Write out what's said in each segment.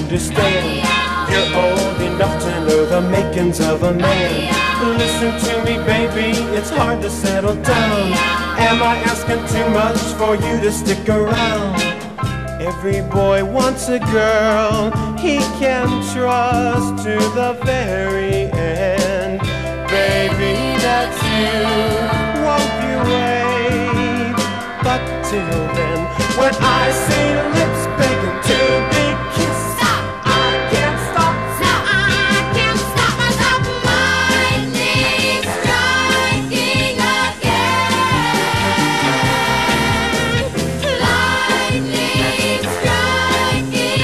understand. You're old enough to know the makings of a man. Listen to me, baby, it's hard to settle down. Am I asking too much for you to stick around? Every boy wants a girl he can trust to the very end. Baby, that's you, won't you wait? But till then, when I see lips begging to be kissed, I can't stop. No, I can't stop myself. Lightning striking again. Lightning striking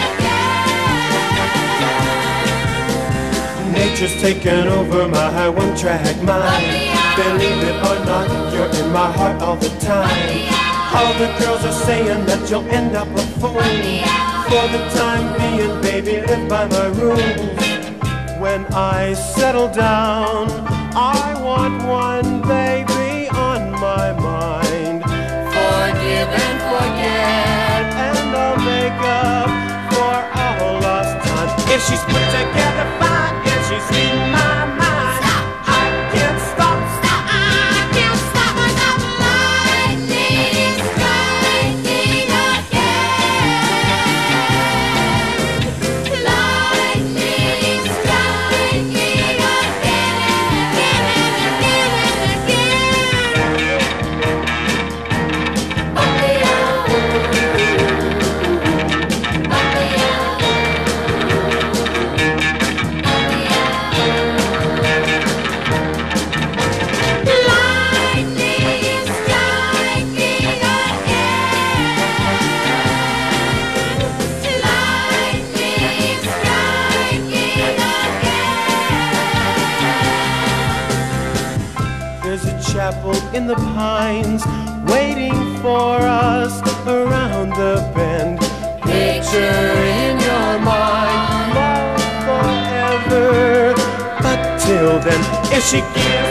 again. Nature's taken over my one-track mind. Believe it or not, you're in my heart all the time. All the girls are saying that you'll end up a fool. For the time being, baby, live by my rules. When I settle down, I want one baby on my mind. Forgive and forget, and I'll make up for all lost time. If she's put together fine, if she's reading my mind, I can't stop. I can't stop myself. Lightning striking again. Lightning striking again There's a chapel in the pines waiting for us around the bend. Picture in your mind love forever. But till then, if she gives